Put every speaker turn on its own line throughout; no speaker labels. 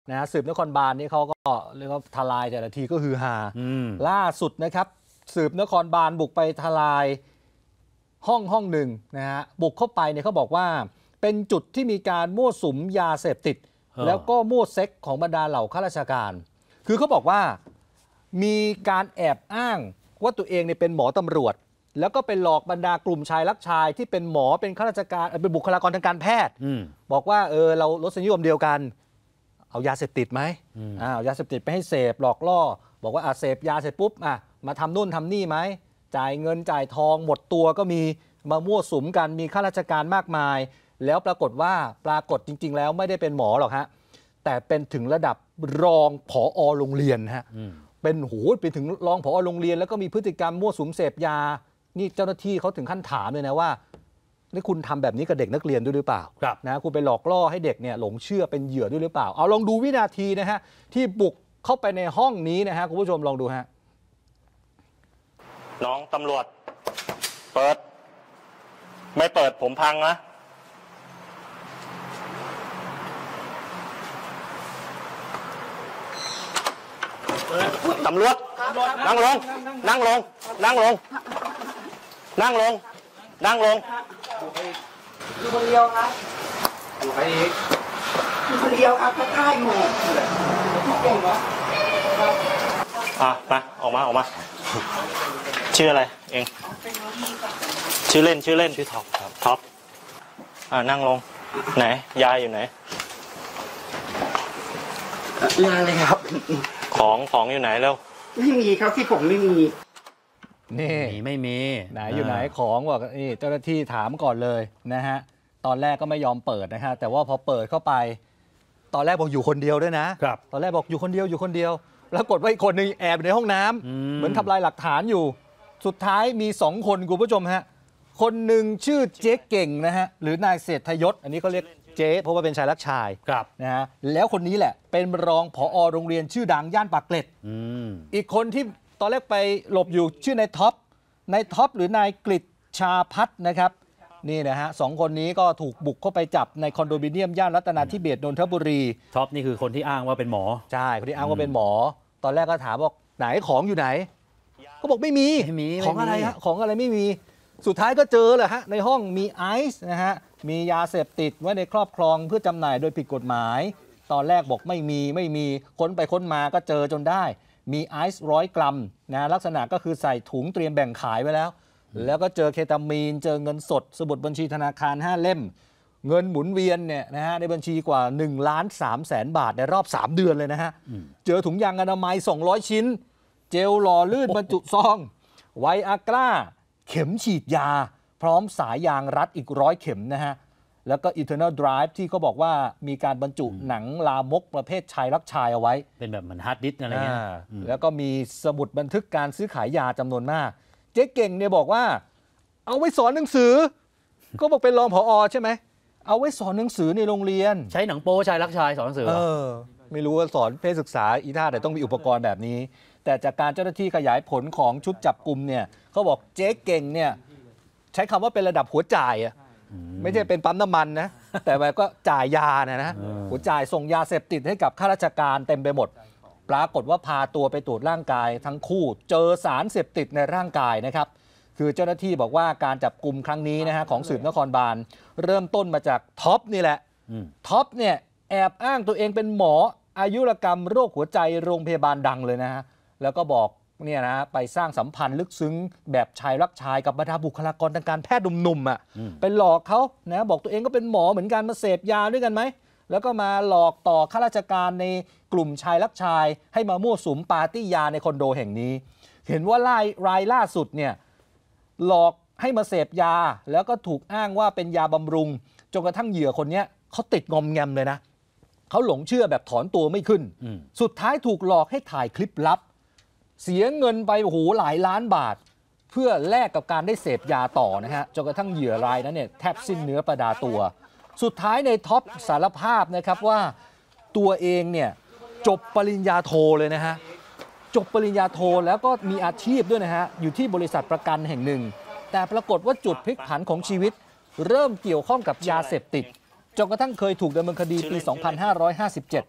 นะสืบนครบาลนี่เขาก็เรียกว่าทลายแต่ละทีก็ฮือฮาล่าสุดนะครับสืบนครบาลบุกไปทลายห้องหนึ่งนะฮะบุกเข้าไปเนี่ยเขาบอกว่าเป็นจุดที่มีการมั่วสุมยาเสพติดแล้วก็มั่วเซ็กของบรรดาเหล่าข้าราชการคือเขาบอกว่ามีการแอบอ้างว่าตัวเองเนี่ยเป็นหมอตำรวจแล้วก็ไปหลอกบรรดากลุ่มชายรักชายที่เป็นหมอเป็นข้าราชการเป็นบุคลากรทางการแพทย์บอกว่าเรารสนิยมเดียวกันเอายาเสพติดไหมเอายาเสพติดไปให้เสพหลอกล่อบอกว่าเสพยาเสร็จปุ๊บมาทำนู่นทำนี่ไหมจ่ายเงินจ่ายทองหมดตัวก็มีมามั่วสุมกันมีข้าราชการมากมายแล้วปรากฏจริงๆแล้วไม่ได้เป็นหมอหรอกฮะแต่เป็นถึงระดับรองผอ.โรงเรียนฮะเป็นไปถึงรองผอ.โรงเรียนแล้วก็มีพฤติกรรมมั่วสุมเสพยานี่เจ้าหน้าที่เขาถึงขั้นถามเลยนะว่านี่คุณทำแบบนี้กับเด็กนักเรียนด้วยหรือเปล่านะคุณไปหลอกล่อให้เด็กเนี่ยหลงเชื่อเป็นเหยื่อด้วยหรือเปล่าเอาลองดูวินาทีนะฮะที่บุกเข้าไปในห้องนี้นะฮะคุณผู้ชมลองดูฮะ
น้องตำรวจเปิดไม่เปิดผมพังนะตำรวจนั่งลงนั่งลงนั่งลงนั่งลงนั่งลง
อยู่คนเดียวครับอยู่ใครอีกอยู่คนเดียวครับก็ท่าอยู่เก่งเหรอ
มาออกมาชื่ออะไรเองชื่อเล่นชื่อท็อปครับท็อปนั่งลงไหนยายอยู่ไหน
ยายเลยครับ
ของอยู่ไหนแล้ว
ไม่มีครับที่ผมไม่มี
นี่
ไม่มี
ไหนอยู่ไหนของบอกนี่เจ้าหน้าที่ถามก่อนเลยนะฮะตอนแรกก็ไม่ยอมเปิดนะฮะแต่ว่าพอเปิดเข้าไปตอนแรกบอกอยู่คนเดียวด้วยนะครับตอนแรกบอกอยู่คนเดียวปรากฏว่าอีกคนนึงแอบในห้องน้ำเหมือนทำลายหลักฐานอยู่สุดท้ายมี2คนคุณผู้ชมฮะคนหนึ่งชื่อเจ๊เก่งนะฮะหรือนายเศรษฐยศอันนี้เขาเรียกเจ๊เพราะว่าเป็นชายรักชายนะฮะแล้วคนนี้แหละเป็นรองผอ.โรงเรียนชื่อดังย่านปากเกร็ดอีกคนที่ตอนแรกไปหลบอยู่ชื่อนายท็อปหรือนายกฤษชาพัฒน์นะครับนี่นะฮะ2คนนี้ก็ถูกบุกเข้าไปจับในคอนโดมิเนียมย่านรัตนาธิเบศร์นนทบุรี
ท็อปนี่คือคนที่อ้างว่าเป็นหมอ
ใช่คนที่อ้างว่าเป็นหมอตอนแรกก็ถามบอกไหนของอยู่ไหนก็บอกไม่มีของอะไรฮะของอะไรไม่มีสุดท้ายก็เจอแหละฮะในห้องมีไอซ์นะฮะมียาเสพติดไว้ในครอบครองเพื่อจำหน่ายโดยผิดกฎหมายตอนแรกบอกไม่มีค้นไปค้นมาก็เจอจนได้มีไอซ์100 กรัมนะลักษณะก็คือใส่ถุงเตรียมแบ่งขายไว้แล้วก็เจอเคตามีนเจอเงินสดสมุดบัญชีธนาคาร5 เล่มเงินหมุนเวียนเนี่ยนะฮะในบัญชีกว่า1,300,000 บาทในรอบ3 เดือนเลยนะฮะเจอถุงยางอนามัย200 ชิ้นเจลหล่อลื่นบรรจุซองไวอากร้าเข็มฉีดยาพร้อมสายยางรัดอีก100 เข็มนะฮะแล้วก็ Eternal Drive ที่เขาบอกว่ามีการบรรจุหนังลามกประเภทชายรักชายเอาไว้
เป็นแบบเหมือนฮาร์ดดิสก์อะไรเงี้ย
แล้วก็มีสมุดบันทึกการซื้อขายยาจำนวนมากเจ๊เก่งเนี่ยบอกว่าเอาไว้สอนหนังสือก็บอกเป็นรองผอ.ใช่ไหมเอาไว้สอนหนังสือในโรงเรียน
ใช้หนังโป๊ชายรักชายสอนหนังสือ
ไม่รู้ว่าสอนเพศศึกษาอีท่าแต่ต้องมีอุปกรณ์แบบนี้แต่จากการเจ้าหน้าที่ขยายผลของชุดจับกุมเนี่ยเขาบอกเจ๊เก่งเนี่ยใช้คำว่าเป็นระดับหัวจ่ายไม่ใช่เป็นปั๊มน้ำมันนะแต่ว่าก็จ่ายยานะหัวจ่ายส่งยาเสพติดให้กับข้าราชการเต็มไปหมดปรากฏว่าพาตัวไปตรวจร่างกายทั้งคู่เจอสารเสพติดในร่างกายนะครับคือเจ้าหน้าที่บอกว่าการจับกุมครั้งนี้นะฮะของสืบนครบาลเริ่มต้นมาจากท็อปนี่แหละท็อปเนี่ยแอบอ้างตัวเองเป็นหมออายุรกรรมโรคหัวใจโรงพยาบาลดังเลยนะฮะแล้วก็บอกเนี่ยนะไปสร้างสัมพันธ์ลึกซึ้งแบบชายรักชายกับบรรดาบุคลากรทางการแพทย์หนุ่มๆไปหลอกเขานะบอกตัวเองก็เป็นหมอเหมือนกันมาเสพยาด้วยกันไหมแล้วก็มาหลอกต่อข้าราชการในกลุ่มชายรักชายให้มามั่วสุมปาร์ตี้ยาในคอนโดแห่งนี้เห็นว่ารายล่าสุดเนี่ยหลอกให้มาเสพยาแล้วก็ถูกอ้างว่าเป็นยาบำรุงจนกระทั่งเหยื่อคนนี้เขาติดงอมแงมเลยนะเขาหลงเชื่อแบบถอนตัวไม่ขึ้นสุดท้ายถูกหลอกให้ถ่ายคลิปลับเสียเงินไปหลายล้านบาทเพื่อแลกกับการได้เสพยาต่อนะฮะจนกระทั่งเหยื่อรายนั้นเนี่ยแทบสิ้นเนื้อประดาตัวสุดท้ายในท็อปสารภาพนะครับว่าตัวเองเนี่ยจบปริญญาโทเลยนะฮะจบปริญญาโทแล้วก็มีอาชีพด้วยนะฮะอยู่ที่บริษัทประกันแห่งหนึ่งแต่ปรากฏว่าจุดพลิกผันของชีวิตเริ่มเกี่ยวข้องกับยาเสพติดจนกระทั่งเคยถูกดำเนินคดีปี 2557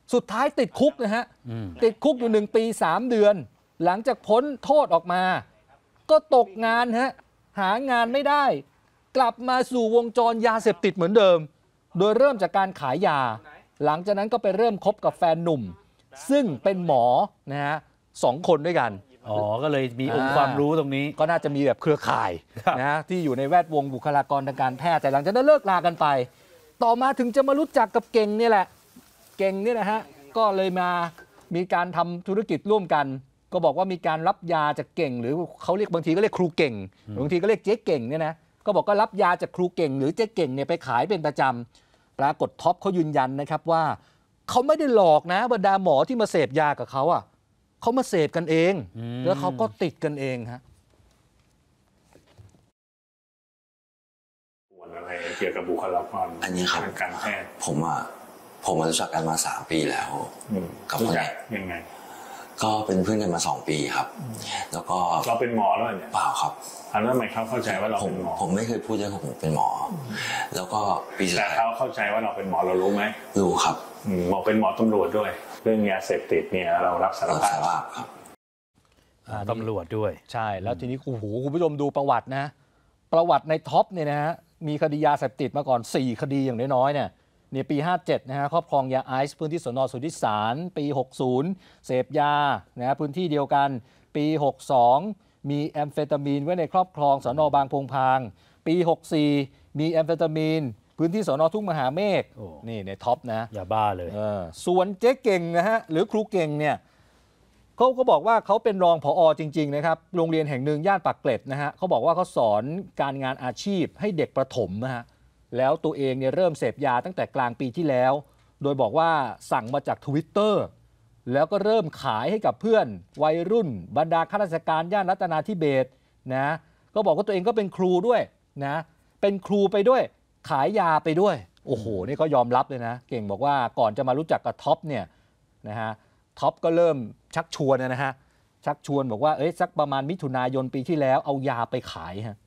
สุดท้ายติดคุกนะฮะติดคุกอยู่1 ปี 3 เดือน หลังจากพ้นโทษออกมา ก็ตกงานฮะหางานไม่ได้ กลับมาสู่วงจรยาเสพติดเหมือนเดิม โดยเริ่มจากการขายยา หลังจากนั้นก็ไปเริ่มคบกับแฟนหนุ่ม ซึ่งเป็นหมอนะฮะ2 คนด้วยกัน
อ๋อก็เลยมีองค์ความรู้ตรงนี้
ก็น่าจะมีแบบเครือข่ายนะที่อยู่ในแวดวงบุคลากรทางการแพทย์แต่หลังจากนั้นเลิกลากันไป ต่อมาถึงจะมารู้จักกับเก่งนี่แหละเก่งนี่นะฮะก็เลยมีการทำธุรกิจร่วมกัน ก็บอกว่ามีการรับยาจากเก่งหรือเขาเรียกบางทีก็เรียกครูเก่งบางทีก็เรียกเจ๊เก่งเนี่ยนะก็บอกก็รับยาจากครูเก่งหรือเจ๊เก่งเนี่ยไปขายเป็นประจำปรากฏท็อปเขายืนยันนะครับว่าเขาไม่ได้หลอกนะบรรดาหมอที่มาเสพยากับเขาอ่ะเขามาเสพกันเองแล้วเขาก็ติดกันเองฮะ
อะไรเกี่ยวกับบุคลากร
อันนี้ครับ
ทางการแพทย์
ผมรู้จักกันมา3 ปีแล้วกับคนนี้
ยังไง
ก็เป็นเพื่อนกันมา2 ปีครับแล้วก็
เราเป็นหมอแล้วเนี่ย
เปล่าครับ
แล้วทำไมเขาเข้าใจว่าเราเป็นหมอ
ผมไม่เคยพูดว่าผมเป็นหมอแล้วก็ปีสุด
แต่
ท้าย
เขาเข้าใจว่าเราเป็นหมอเรารู้ไหม
รู้ครับ
บอกเป็นหมอตำรวจด้วย เรื่องยาเสพติดเนี่ยเรารับสาร
รับ
ภา
สา
พ
รภาพครับ
ตำรวจด้วย
ใช่แล้วทีนี้โอ้โหคุณผู้ชมดูประวัตินะประวัติในท็อปเนี่ยนะฮะมีคดียาเสพติดมาก่อน4 คดีอย่างน้อยๆเนี่ยปี 57นะฮะครอบครองยาไอซ์พื้นที่สน.สุทธิสารปี 60 เสพยานะฮะพื้นที่เดียวกันปี 62 มีแอมเฟตามีนไว้ในครอบครองสน.บางพงพางปี 64 มีแอมเฟตามีนพื้นที่สน.ทุ่งมหาเมฆ
โอ้
นี่ในท็อปนะ
อย่าบ้าเลย
ส่วนเจ๊เก่งนะฮะหรือครูเก่งเนี่ยเขาก็บอกว่าเขาเป็นรองผอ.จริงๆนะครับโรงเรียนแห่งหนึ่งย่านปากเกร็ดนะฮะเขาบอกว่าเขาสอนการงานอาชีพให้เด็กประถมนะฮะแล้วตัวเองเนี่ยเริ่มเสพยาตั้งแต่กลางปีที่แล้วโดยบอกว่าสั่งมาจาก Twitter แล้วก็เริ่มขายให้กับเพื่อนวัยรุ่นบรรดาข้าราชการย่านรัตนาธิเบศรนะก็บอกว่าตัวเองก็เป็นครูด้วยนะเป็นครูไปด้วยขายยาไปด้วยโอ้โหนี่ก็ยอมรับเลยนะเก่งบอกว่าก่อนจะมารู้จักกับท็อปเนี่ยนะฮะท็อปก็เริ่มชักชวนนะฮะชักชวนบอกว่าสักประมาณมิถุนายนปีที่แล้วเอายาไปขายฮะ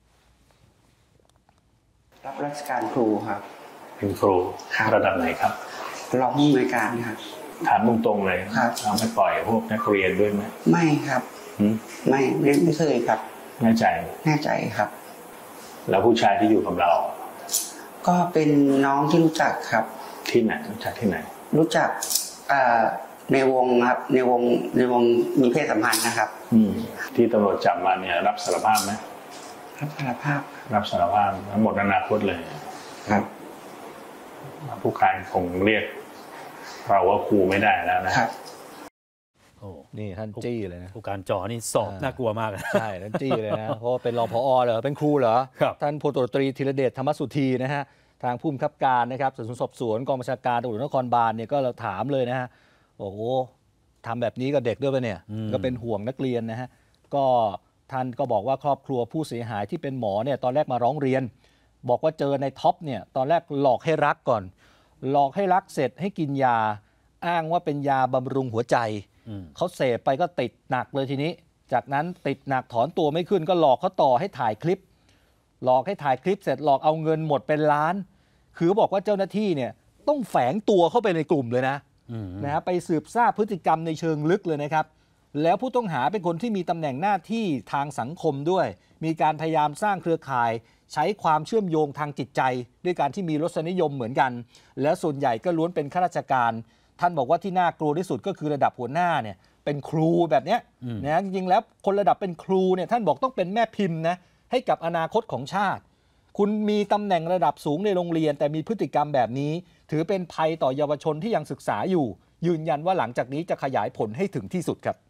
รับราชการครูครับ
เป็นครูระดับไหนครับ
รองผู้อำนวยการครับ
ถามตรงๆเลย
ครับ
เราไม่ปล่อยพวกนักเรียนด้วยไหม
ไม่ครับไม่เคยครับ
แน่ใจ
แน่ใจครับ
แล้วผู้ชายที่อยู่กับเรา
ก็เป็นน้องที่รู้จักครับ
ที่ไหนรู้จักที่ไหน
รู้จักในวงครับในวงมีเพศสัมพันธ์นะครับ
ที่ตำรวจจับมาเนี่ยรับสารภาพไหม
รับสารภาพ
รับสารภาพทั้งหมดอนาคตเลย
ครับ
ผู้การคงเรียกเราว่าครูไม่ได้แล้วนะครับ
โอ้
นี่ท่านจี้เลยนะ
ผู้การจอนี่สอบน่ากลัวมาก
ใช่ท่านจี้เลยนะ เพราะว่าเป็นรองผอ.เหรอเป็นครูเหรอ
ครับ
ท่านพลตำรวจตรีธีรเดชธรรมสุธีนะฮะทางผู้บังคับการนะครับสืบสวนสอบสวนกองบัญชาการตำรวจนครบาลเนี่ยก็เราถามเลยนะฮะโอ้โหทำแบบนี้กับเด็กด้วยป่ะเนี่ยก็เป็นห่วงนักเรียนนะฮะก็ท่านก็บอกว่าครอบครัวผู้เสียหายที่เป็นหมอเนี่ยตอนแรกมาร้องเรียน บอกว่าเจอในท็อปเนี่ยตอนแรกหลอกให้รักก่อน หลอกให้รักเสร็จให้กินยาอ้างว่าเป็นยาบำรุงหัวใจเขาเสพไปก็ติดหนักเลยทีนี้จากนั้นติดหนักถอนตัวไม่ขึ้นก็หลอกเขาต่อให้ถ่ายคลิปหลอกให้ถ่ายคลิปเสร็จหลอกเอาเงินหมดเป็นล้านคือบอกว่าเจ้าหน้าที่เนี่ยต้องแฝงตัวเข้าไปในกลุ่มเลยนะไปสืบทราบพฤติกรรมในเชิงลึกเลยนะครับแล้วผู้ต้องหาเป็นคนที่มีตำแหน่งหน้าที่ทางสังคมด้วยมีการพยายามสร้างเครือข่ายใช้ความเชื่อมโยงทางจิตใจด้วยการที่มีรสนิยมเหมือนกันและส่วนใหญ่ก็ล้วนเป็นข้าราชการท่านบอกว่าที่น่ากลัวที่สุดก็คือระดับหัวหน้าเนี่ยเป็นครูแบบเนี้ยนะจริงๆแล้วคนระดับเป็นครูเนี่ยท่านบอกต้องเป็นแม่พิมพ์นะให้กับอนาคตของชาติคุณมีตำแหน่งระดับสูงในโรงเรียนแต่มีพฤติกรรมแบบนี้ถือเป็นภัยต่อเยาวชนที่ยังศึกษาอยู่ยืนยันว่าหลังจากนี้จะขยายผลให้ถึงที่สุดครับ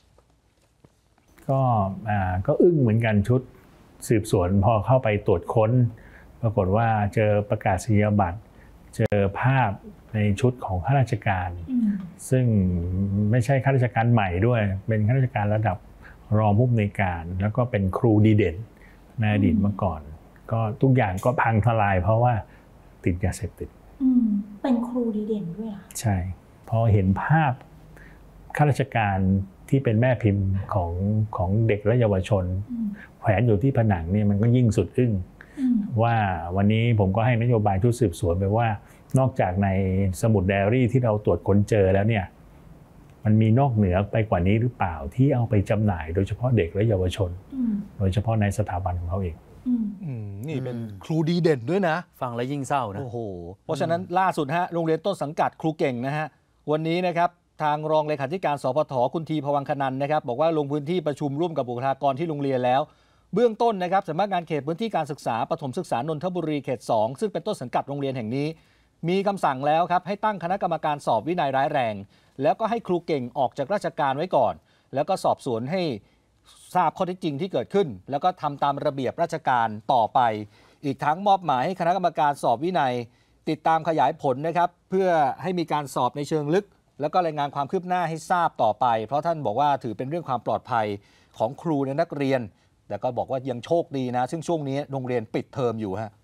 ก็อึ้งเหมือนกันชุดสืบสวนพอเข้าไปตรวจค้นปรากฏว่าเจอประกาศนียบัตรเจอภาพในชุดของข้าราชการซึ่งไม่ใช่ข้าราชการใหม่ด้วยเป็นข้าราชการระดับรองผู้อำนวยการแล้วก็เป็นครูดีเด่นในอดีตมาก่อนก็ทุกอย่างก็พังทลายเพราะว่าติดยาเสพติด
เป็นครูดีเด่นด้วยอ่ะ
ใช่พอเห็นภาพข้าราชการที่เป็นแม่พิมพ์ของเด็กและเยาวชนแขวนอยู่ที่ผนังเนี่ยมันก็ยิ่งสุดอึ้งว่าวันนี้ผมก็ให้นโยบายชุดสืบสวนไปว่านอกจากในสมุดไดอารี่ที่เราตรวจค้นเจอแล้วเนี่ยมันมีนอกเหนือไปกว่านี้หรือเปล่าที่เอาไปจำหน่ายโดยเฉพาะเด็กและเยาวชนโดยเฉพาะในสถาบันของเขาเอง
นี่เป็นครูดีเด่นด้วยนะ
ฟังแล้วยิ่งเศร้านะ
โอ้โหเพราะฉะนั้นล่าสุดฮะโรงเรียนต้นสังกัดครูเก่งนะฮะวันนี้นะครับทางรองเลขาธิการสพทคุณทีพวังคนันนะครับบอกว่าลงพื้นที่ประชุมร่วมกับบุคลากรที่โรงเรียนแล้วเบื้องต้นนะครับสำนักงานเขตพื้นที่การศึกษาประถมศึกษานนทบุรีเขต 2ซึ่งเป็นต้นสังกัดโรงเรียนแห่งนี้มีคำสั่งแล้วครับให้ตั้งคณะกรรมการสอบวินัยร้ายแรงแล้วก็ให้ครูเก่งออกจากราชการไว้ก่อนแล้วก็สอบสวนให้ทราบข้อเท็จจริงที่เกิดขึ้นแล้วก็ทำตามระเบียบราชการต่อไปอีกทั้งมอบหมายให้คณะกรรมการสอบวินัยติดตามขยายผลนะครับเพื่อให้มีการสอบในเชิงลึกแล้วก็รายงานความคืบหน้าให้ทราบต่อไปเพราะท่านบอกว่าถือเป็นเรื่องความปลอดภัยของครูและนักเรียนแต่ก็บอกว่ายังโชคดีนะซึ่งช่วงนี้โรงเรียนปิดเทอมอยู่ฮะ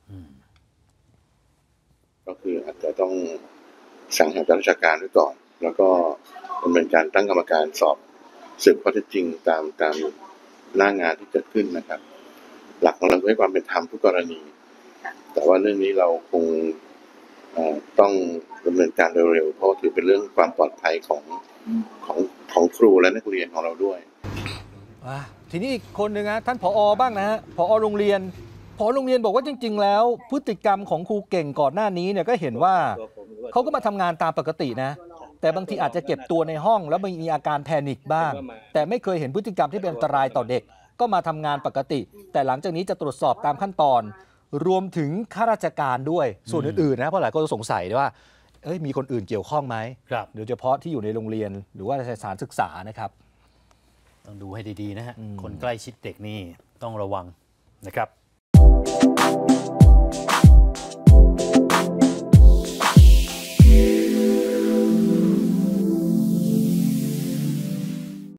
ก็คืออาจจะต้องสั่งหาราชการไว้ก่อนแล้วก็ดำเนินการตั้งกรรมการสอบสืบข้อเท็จจริงตามหน้างานที่เกิดขึ้นนะครับ หลักของเราให้ความเป็นธรรมทุกกรณีแต่ว่าเรื่องนี้เราคงต้องดำเนินการเร็วๆเพราะถือเป็นเรื่องความปลอดภัยของครูและนักเรียนของเราด้วย
ทีนี้อีกคนหนึ่งนะท่านผอ.บ้างนะฮะผอ.โรงเรียนบอกว่าจริงๆแล้วพฤติกรรมของครูเก่งก่อนหน้านี้เนี่ยก็เห็นว่าเขาก็มาทำงานตามปกตินะแต่บางทีอาจจะเก็บตัวในห้องแล้วมีอาการแพนิคบ้างแต่ไม่เคยเห็นพฤติกรรมที่เป็นอันตรายต่อเด็กก็มาทำงานปกติแต่หลังจากนี้จะตรวจสอบตามขั้นตอนรวมถึงข้าราชการด้วยส่วนอื่นๆนะเพราะหลายคนสงสัยว่ามีคนอื่นเกี่ยวข้องไหมโดยเฉพาะที่อยู่ในโรงเรียนหรือว่าสถานศึกษานะครับ
ต้องดูให้ดีๆนะฮะคนใกล้ชิดเด็กนี่ต้องระวังนะครับ